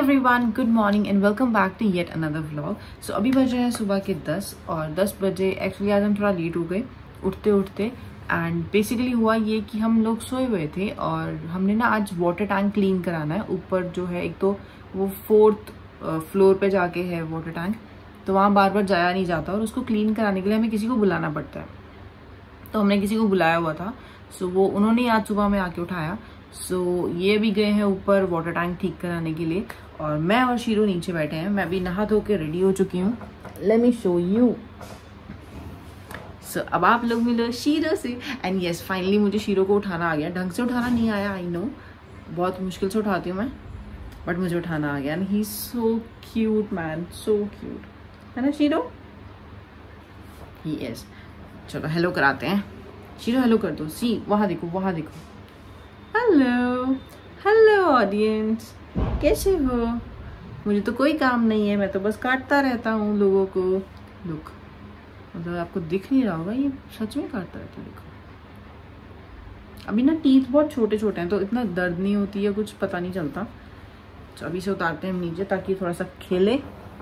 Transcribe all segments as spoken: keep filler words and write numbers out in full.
Everyone, good morning and welcome back to yet another vlog. So अभी बज रहे हैं सुबह के दस और दस बजे एक्चुअली आज हम थोड़ा लेट हो गए उठते उठते। एंड बेसिकली हुआ ये कि हम लोग सोए हुए थे और हमने ना आज वाटर टैंक क्लीन कराना है। ऊपर जो है एक तो वो फोर्थ फ्लोर पे जाके है वाटर टैंक, तो वहाँ बार बार जाया नहीं जाता और उसको क्लीन कराने के लिए हमें किसी को बुलाना पड़ता है। तो हमने किसी को बुलाया हुआ था, सो वो उन्होंने आज सुबह में आके उठाया। सो so, ये भी गए हैं ऊपर वाटर टैंक ठीक कराने के लिए और मैं और शीरो नीचे बैठे हैं। मैं भी नहा धो के रेडी हो चुकी हूँ। Let me show you. So अब आप लोग मिलो शीरो से। एंड यस, फाइनली मुझे शीरो को उठाना आ गया। ढंग से उठाना नहीं आया, आई नो, बहुत मुश्किल से उठाती हूँ मैं, बट मुझे उठाना आ गया। And he is so cute man, so cute, है ना शीरो? He is. चलो हेलो कराते हैं। शीरो हेलो कर दो। सी वहाँ देखो, वहाँ देखो। हेलो हेलो ऑडियंस, कैसे हो? मुझे तो कोई काम नहीं है, मैं तो बस काटता रहता हूँ लोगों को। लुक, मतलब आपको दिख नहीं रहा होगा, ये सच में काटता रहता है। देखो अभी ना टीथ बहुत छोटे छोटे हैं तो इतना दर्द नहीं होती है, कुछ पता नहीं चलता। तो अभी से उतारते हैं नीचे ताकि थोड़ा सा खेले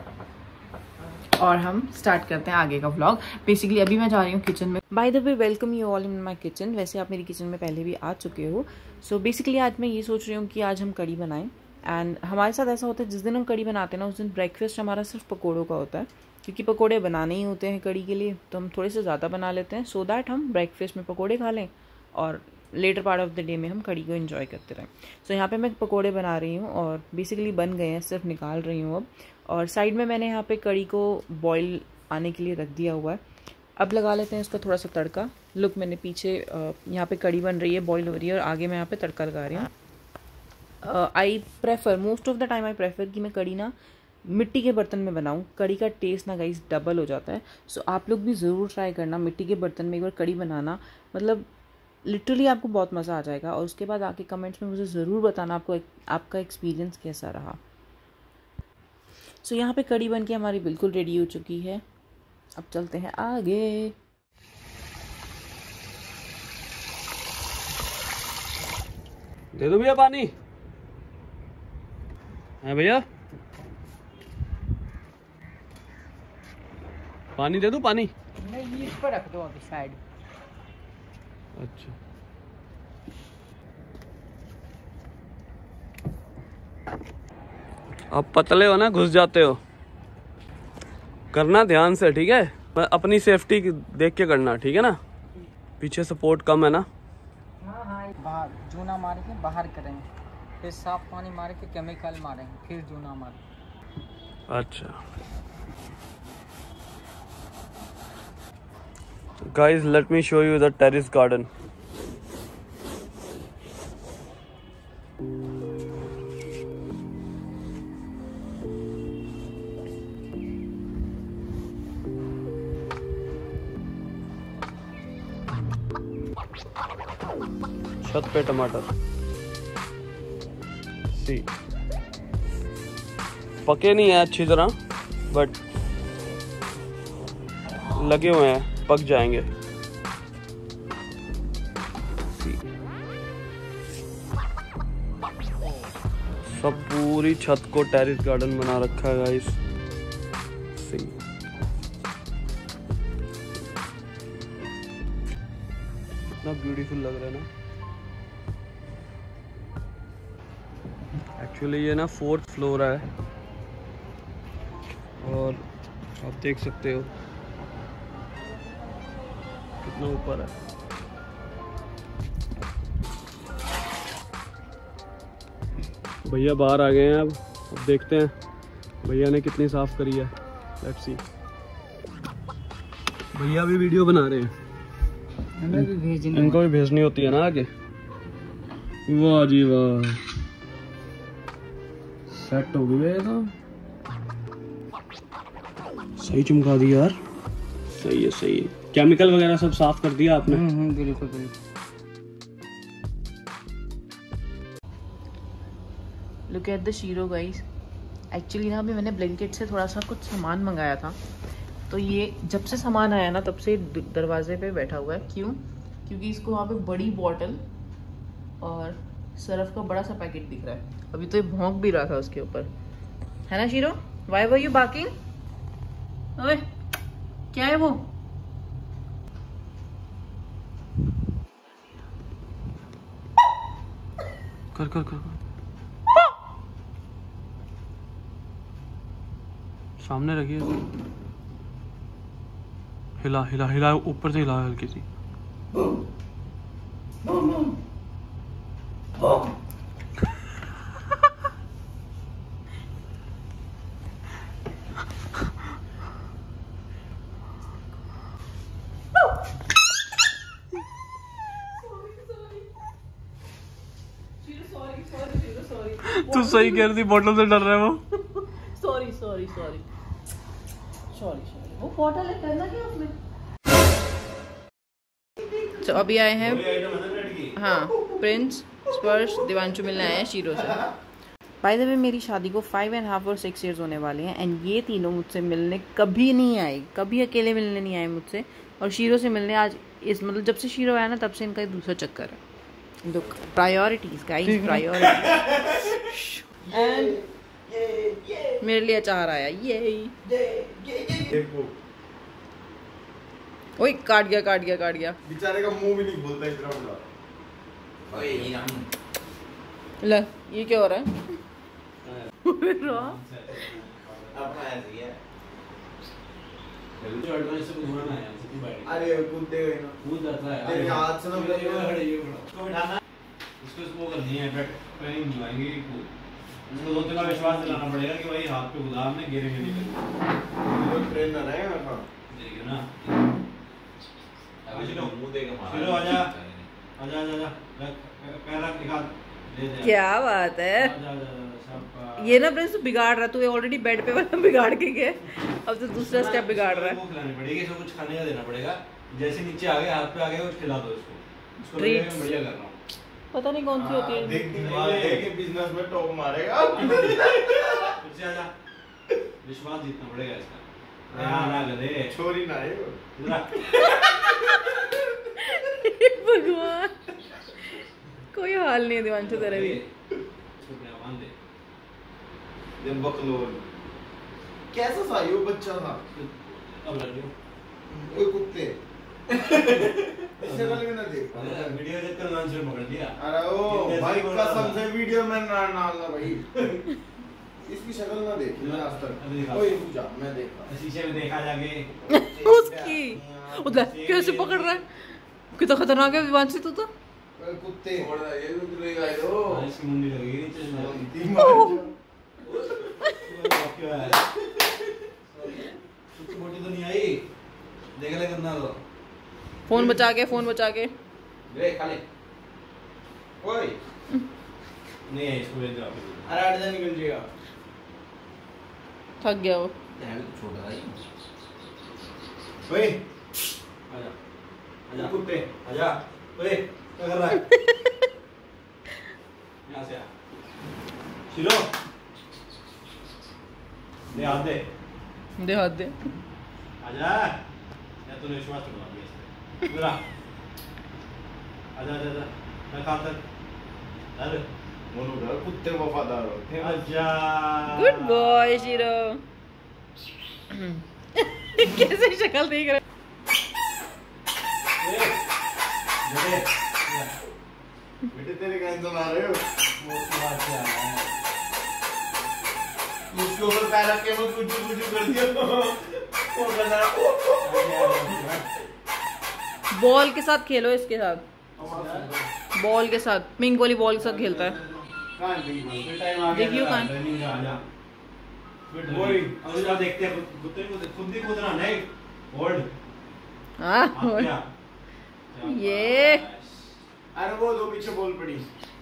और हम स्टार्ट करते हैं आगे का व्लॉग। बेसिकली अभी मैं जा रही हूँ किचन में। By the way, welcome you all in my kitchen. वैसे आप मेरी किचन में पहले भी आ चुके हो। सो so बेसिकली आज मैं ये सोच रही हूँ कि आज हम कढ़ी बनाएं। एंड हमारे साथ ऐसा होता है जिस दिन हम कढ़ी बनाते हैं ना, उस दिन ब्रेकफास्ट हमारा सिर्फ पकौड़ों का होता है, क्योंकि पकौड़े बनाने ही होते हैं कढ़ी के लिए, तो हम थोड़े से ज़्यादा बना लेते हैं सो दैट हम ब्रेकफास्ट में पकौड़े खा लें और latter part of the day में हम कढ़ी को एंजॉय करते रहें। सो so, यहाँ पे मैं पकोड़े बना रही हूँ और बेसिकली बन गए हैं, सिर्फ निकाल रही हूँ अब। और साइड में मैंने यहाँ पे कढ़ी को बॉईल आने के लिए रख दिया हुआ है। अब लगा लेते हैं इसका थोड़ा सा तड़का। लुक, मैंने पीछे यहाँ पे कढ़ी बन रही है, बॉईल हो रही है और आगे मैं यहाँ पे तड़का लगा रही हूँ। I prefer, most of the time I prefer कि मैं कढ़ी ना मिट्टी के बर्तन में बनाऊँ। कढ़ी का टेस्ट ना गाइस डबल हो जाता है। सो so, आप लोग भी ज़रूर ट्राई करना मिट्टी के बर्तन में एक बार कढ़ी बनाना, मतलब लिटरली आपको बहुत मज़ा आ जाएगा। और उसके बाद आके कमेंट्स में मुझे ज़रूर बताना आपको एक, आपका एक्सपीरियंस कैसा रहा। सो so, यहाँ पे कढ़ी बन के हमारी बिल्कुल रेडी हो चुकी है। अब चलते हैं आगे। दे दो भैया पानी। है भैया, पानी दे दो, पानी नहीं, इस पर रख दो अभी साइड। अच्छा, आप पतले हो ना, घुस जाते हो। करना ध्यान से, ठीक है? अपनी सेफ्टी देख के करना, ठीक है ना? पीछे सपोर्ट कम है ना? हाँ हाँ, बाहर जूना मार के बाहर करेंगे, फिर साफ पानी मार के केमिकल मारेंगे, फिर जूना मारेंगे। अच्छा guys, let me show you the terrace garden. छत पे टमाटर सी पके नहीं है अच्छी तरह, बट लगे हुए हैं, पक जाएंगे। सब पूरी छत को टेरेस गार्डन बना रखा है गाइस। सी कितना ब्यूटीफुल लग रहा है ना। एक्चुअली ये ना फोर्थ फ्लोर है और आप देख सकते हो कितना ऊपर है। भैया बाहर आ गए हैं। अब अब देखते हैं भैया ने कितनी साफ करी है। Let's see. भैया भी वीडियो बना रहे हैं, हमें भी भेजनी, इनको भी भेजनी होती है ना आगे। वाह जी वाह, सेट हो गए तो सही चमका दिया यार। सही है, सही है। केमिकल वगैरह सब साफ कर दिया आपने? हम्म बिल्कुल बिल्कुल। Look at the Shero guys. Actually ना अभी मैंने ब्लैंकेट से थोड़ा सा कुछ सामान मंगाया था, तो ये जब से सामान आया ना तब से दरवाजे पे बैठा हुआ है। क्यों? क्योंकि इसको वहाँ पे बड़ी बॉटल और सरफ का बड़ा सा पैकेट दिख रहा है। अभी तो ये भौंक भी रहा था उसके ऊपर, है ना Shero? Why were you barking? ओए क्या है वो? कर कर कर सामने रखिए, हिला हिला हिला, ऊपर से हिला हल्की सी। तू सही कह रही थी, बॉटल से डर रहा है वो। Sorry sorry sorry sorry sorry वो बॉटल है, करना क्या उसमें? तो अभी आए हैं, हाँ, प्रिंस, स्पर्श, दिवांशु मिलने आए हैं शीरो से। बाय द वे मेरी शादी को फाइव एंड हाफ और सिक्स इयर्स होने वाले हैं एंड ये तीनों मुझसे मिलने कभी नहीं आए, कभी अकेले मिलने नहीं आए मुझसे, और शीरो से मिलने आज इस मतलब जब से शीरो आया ना तब से इनका दूसरा चक्कर है। Look, priorities, guys, priorities. And मेरे लिए अचार आया, ये ओए काट गया काट गया काट गया, बेचारे का मुंह भी नहीं बोलता इतना बड़ा। ओए ये हम ले, ये क्या हो रहा है? अपना ऐसे ही है। अरे कूद देगा ना, कूद जाता है तेरे हाथ से ना इसको बिठाना, इसको इसको करनी है, बैट ट्रेनिंग दिलाएंगे। इसको दो तीन बार विश्वास दिलाना पड़ेगा कि भाई हाथ पे गुलाब में गिरेंगे नहीं, वो ट्रेनर है ना, देखिए ना। अभी मुंह देगा मारा। चलो आजा आजा आजा आजा, पैर रख, निकाल, ले दे। क्या बात है? आजा आजा आजा, ये ना प्रिंस तू बिगाड़ रहा, तू ऑलरेडी बेड पे वाला बिगाड़ के गया, अब तो दूसरा स्टेप बिगाड़ रहा है। खिलानी पड़ेगी, इसको कुछ खाने का देना पड़ेगा। जैसे नीचे आ गए, हाथ पे आ गए, कुछ खिला दो इसको, इसको Treats. बढ़िया कर रहा हूँ। पता नहीं कौन सी होती है। देख देख के बिजनेस में टॉप मारेगा। फिर से आजा, विश्वास जीतना पड़ेगा इसका। हाँ ना गधे, छोरी ना है वो। भगवान, कोई हाल नहीं है दिवांशु तेरा भी। दिन बकलोल कैसा था ये बच्चा था? अब लड़ लियो। ओए कुत्ते इससे गले में ना देख। वीडियो देख कर लांच में पकड़ दिया। अरे ओ भाई कसम से वीडियो में ना डालना भाई। इसकी शक्ल ना देख मैं आज तक। ओए रुक जा, मैं देखा शीशे में देखा जाके उसकी उधर कैसे पकड़ रहा है, कितना खतरनाक है दिवांशु तू तो। ओए कुत्ते छोड़ दे, ये भी तुरेगा यो। इसकी मुंडी लगेगी नीचे में। तीन मार क्या है? कुछ मोटी तो नहीं आई, देख ले करना तो। फोन बचा के फोन बचा के ले खा ले। ओए नहीं है, इसको ले दो आप। अरे हट जा, निकल जाएगा। थक गया वो। छोटा है। ओए आजा आजा कुत्ते आजा। ओए क्या कर रहा है? यहाँ से आ शिरो, दे हाथ दे, दे हाथ दे। आजा या तूने विश्वास तोड़ दिया इस पे। इधर आ, आजा आजा आजा, मैं कहाँ तक? अरे मोनू डर कुत्ते वफादार होते हैं। आजा। Good boy Shiro. कैसे शक्ल देख रहा है? बेटे तेरे कैंसर आ रहे हो? उसके ऊपर पैर रख के मैं कुछ कुछ कर दिया तो वो करना। बॉल के साथ खेलो, इसके साथ बॉल के साथ, पिंक वाली बॉल के साथ खेलता है। देखियो कहाँ वही अब जा देखते हैं, कुत्ते को खुद ही कूदना नहीं, होल्ड। हाँ ये अरे वो दो पीछे बॉल पड़ी।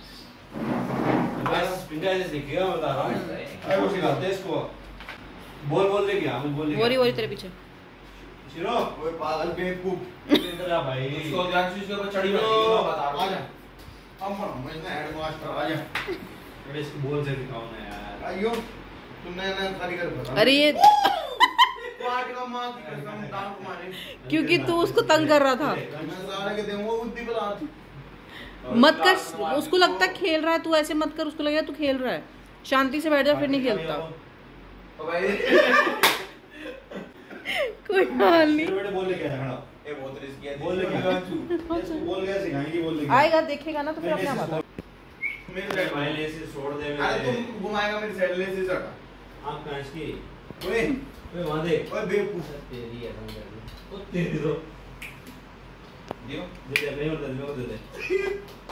बस पिंगा ऐसे सीखेगा, मैं बता रहा हूँ। अरे वो सिखाते हैं इसको, बोल बोल दे क्या, मैं बोल दे। वोरी वोरी तेरे पीछे। शिरो ओए पागल बेवकूफ, इधर आ भाई। उसको ध्यान से उसके ऊपर चढ़ी बैठी है, बता रहा हूँ। आजा हम मैं ना हेड मास्टर आजा। अरे इसको बोल से सिखाओ ना यार। आइयो तुम नया नया कारीगर बता। अरे ये काट का मार की कसम टांग मारे, क्योंकि तू उसको तंग कर रहा था। मैं सारे के दूंगा बुद्धि बुला। मत कर, उसको लगता है खेल रहा है, तू ऐसे मत कर, उसको लगेगा तू खेल रहा है। शांति से बैठ जा, फिर नहीं खेलता। कोई हाल नहीं। बेटे बोल ले क्या खड़ा ये बहुत रिस्की है। बोल ले क्या इसको बोल क्या सिखाएंगे बोल ले आएगा देखेगा ना तो फिर अपने आप आता। मेरे साइड भाई ले से छोड़ दे मेरे। अरे तुम घुमाएगा मेरी साइड ले से हटा। आप कांच की ओए ओए वहां देख। ओए बेवकूफ तेरी है तुम कर ओ तेरी तो दियो दे दे नहीं होता मेरे को दे दे।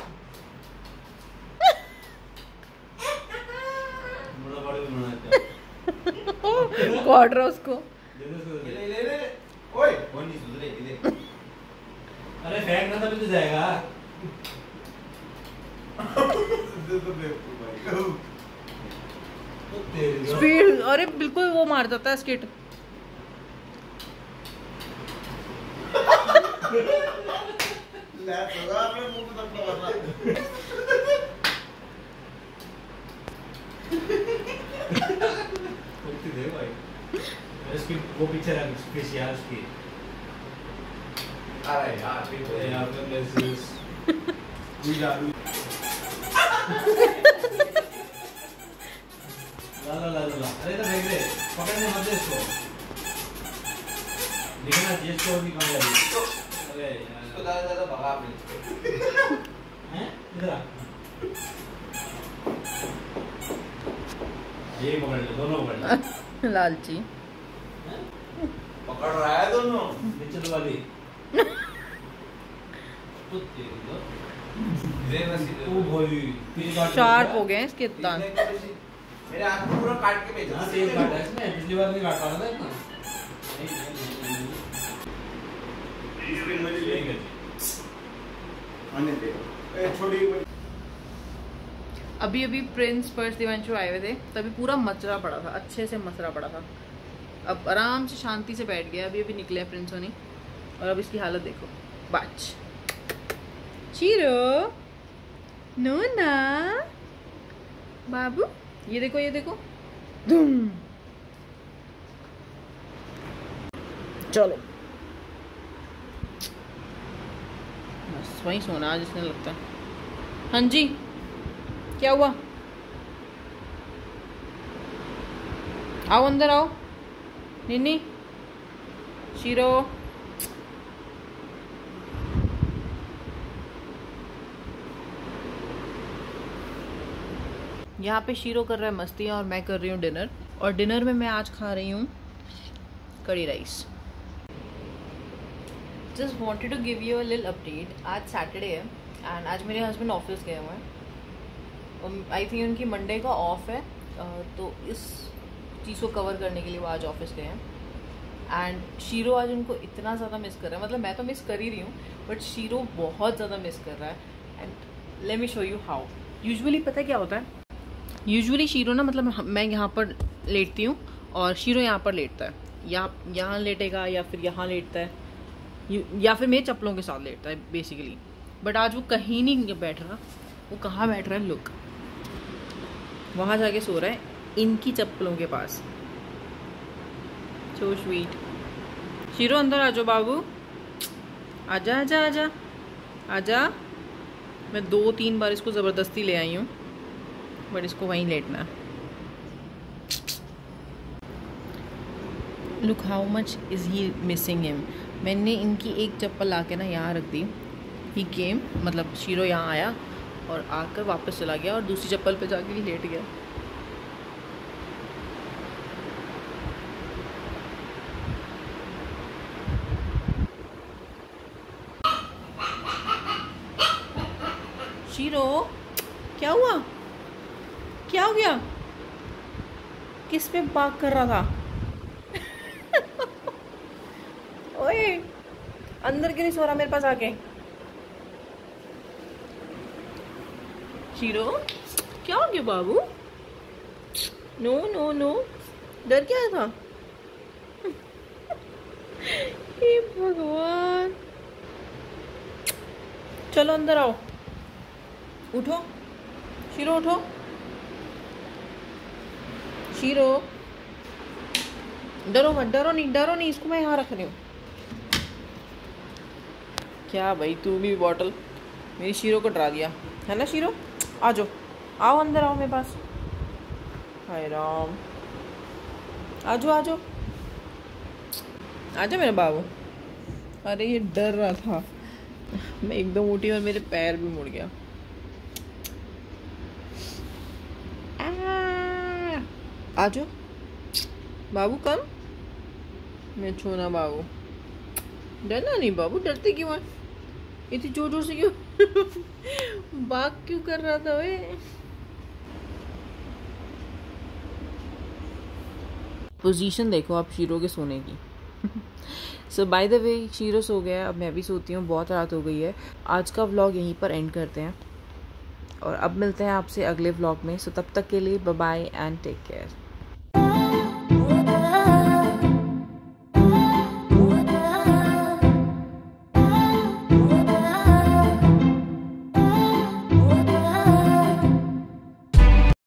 बड़ा बड़ा भी बना चाह कॉड रहा उसको। दे दे उसको दे ले दे। ले ले ओए कौन नहीं सुधरे इधर। अरे फेंकना तभी तो जाएगा। दे तो बेवकूफ भाई। ओ तेरी तो स्पीड अरे बिल्कुल वो मार देता है स्किट। ले तो आपने मुंह पे तब लगा। कुत्ते दे भाई। इसकी वो पिक्चर है फिश यार उसकी। अरे यार ठीक है यहाँ पे मैसेज कोई जादू ला ला ला ला अरे तो देख ले पकड़ने मत दे इसको। देखना जेस को भी कम लगी। अरे इसको ज्यादा ज्यादा भगा आपने। हैं इधर आ। ये पकड़ ले दोनों पकड़ ले। लालची पकड़ रहा है दोनों। नीचे तो वाली तो तेरी तो धीरे बस ओ भाई तीन काट शार्प हो गए इसके दांत। मेरे हाथ में पूरा काट के भेजा। हां सेम काटा है इसने पिछली बार नहीं काट पाया था इतना। नहीं नहीं इसके मुझे ठीक है आने दे। ए छोटी अभी अभी प्रिंस पर्स दिवांशु आए हुए थे तभी पूरा मचरा पड़ा था, अच्छे से मचरा पड़ा था। अब आराम से शांति से बैठ गया। अभी अभी निकले हैं प्रिंस होनी और अब इसकी हालत देखो। बाच शीरो नोना बाबू ये देखो ये देखो धूम। चलो बस वहीं सोना आज इसने लगता है। हाँ जी क्या हुआ? आओ अंदर आओ। निन्नी शीरो यहाँ पे शीरो कर रहा है मस्ती और मैं कर रही हूँ डिनर। और डिनर में मैं आज खा रही हूँ kadhi rice. Just wanted to give you a little update. आज सैटरडे है एंड आज मेरे हस्बैंड ऑफिस गए हुए हैं। आई थिंक उनकी मंडे का ऑफ है तो इस चीज़ को कवर करने के लिए वो आज ऑफिस गए हैं। एंड शीरो आज उनको इतना ज़्यादा मिस कर रहा है, मतलब मैं तो मिस कर ही रही हूँ बट शीरो बहुत ज़्यादा मिस कर रहा है। And let me show you how. Usually पता है क्या होता है, यूजुअली शीरो ना मतलब मैं यहाँ पर लेटती हूँ और शीरो यहाँ पर लेटता है, या यहाँ लेटेगा या फिर यहाँ लेटता है या फिर मेरे चप्पलों के साथ लेटता है बेसिकली। बट आज वो कहीं नहीं बैठ रहा। वो कहाँ बैठ रहा है? लुक वहाँ जाके सो रहा है इनकी चप्पलों के पास। So sweet. शीरो अंदर आ जाओ बाबू। आजा आजा आजा आजा। मैं दो तीन बार इसको ज़बरदस्ती ले आई हूँ बट इसको वहीं लेटना है। Look how much is he missing him. मैंने इनकी एक चप्पल ला के ना यहाँ रख दी। ही केम मतलब शीरो यहाँ आया और आकर वापस चला गया और दूसरी चप्पल पे जाके ही लेट गया। शीरो क्या हुआ? क्या हो गया? किस पे बाग कर रहा था? ओए अंदर क्यों नहीं सो रहा मेरे पास आके? शीरो क्या हो गया बाबू? नो नो नो डर क्या था? हे भगवान। चलो अंदर आओ। उठो शीरो उठो। शीरो डरो मत, डरो नहीं डरो नहीं। इसको मैं यहाँ रख रही हूँ। क्या भाई तू भी बॉटल मेरी शीरो को डरा दिया है ना। शीरो आ जाओ, आओ अंदर आओ मेरे पास। हाय राम आजो आजो आजा मेरा बाबू। अरे ये डर रहा था, मैं एकदम उठी और मेरे पैर भी मुड़ गया। आजो बाबू कम, मैं छूना बाबू। डरना नहीं बाबू, डरते क्यों है इतनी जोर जोर से क्यों बाग क्यों कर रहा था वे? पोजीशन देखो आप शीरो के सोने की। So by the way Shiro सो गया, अब मैं भी सोती हूँ, बहुत रात हो गई है। आज का व्लॉग यहीं पर एंड करते हैं और अब मिलते हैं आपसे अगले व्लॉग में। सो तब तक के लिए bye bye and take care.